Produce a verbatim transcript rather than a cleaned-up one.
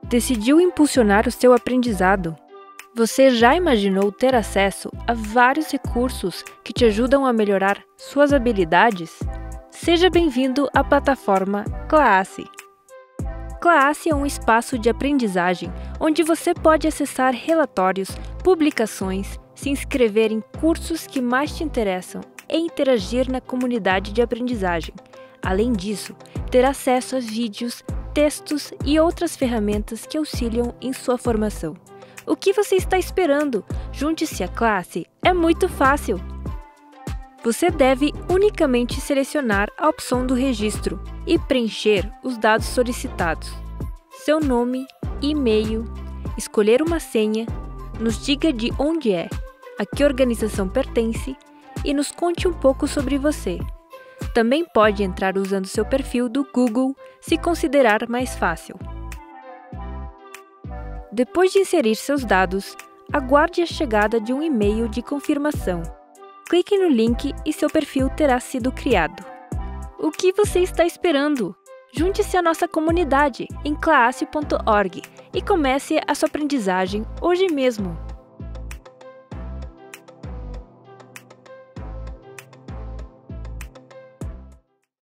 Decidiu impulsionar o seu aprendizado? Você já imaginou ter acesso a vários recursos que te ajudam a melhorar suas habilidades? Seja bem-vindo à plataforma Classe. Classe é um espaço de aprendizagem onde você pode acessar relatórios, publicações, se inscrever em cursos que mais te interessam e interagir na comunidade de aprendizagem. Além disso, ter acesso a vídeos, textos e outras ferramentas que auxiliam em sua formação. O que você está esperando? Junte-se à classe, é muito fácil! Você deve unicamente selecionar a opção do registro e preencher os dados solicitados. Seu nome, e-mail, escolher uma senha, nos diga de onde é, a que organização pertence e nos conte um pouco sobre você. Também pode entrar usando seu perfil do Google, se considerar mais fácil. Depois de inserir seus dados, aguarde a chegada de um e-mail de confirmação. Clique no link e seu perfil terá sido criado. O que você está esperando? Junte-se à nossa comunidade em classe ponto org e comece a sua aprendizagem hoje mesmo!